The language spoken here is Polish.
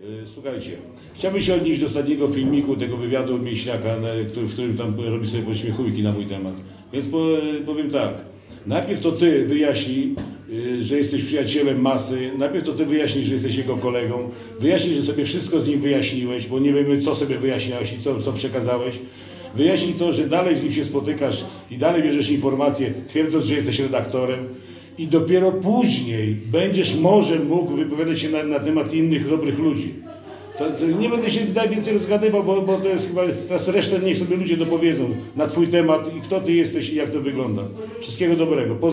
Słuchajcie, chciałbym się odnieść do ostatniego filmiku, tego wywiadu od Mięśniaka, w którym tam robi sobie podśmiechujki na mój temat. Więc powiem tak, najpierw to ty wyjaśnij, że jesteś przyjacielem masy, najpierw to ty wyjaśnij, że jesteś jego kolegą, wyjaśnij, że sobie wszystko z nim wyjaśniłeś, bo nie wiemy, co sobie wyjaśniałeś i co przekazałeś. Wyjaśnij to, że dalej z nim się spotykasz i dalej bierzesz informacje, twierdząc, że jesteś redaktorem. I dopiero później będziesz może mógł wypowiadać się na temat innych dobrych ludzi. To nie będę się więcej rozgadywał, bo to jest chyba, teraz resztę niech sobie ludzie dopowiedzą na twój temat i kto ty jesteś i jak to wygląda. Wszystkiego dobrego.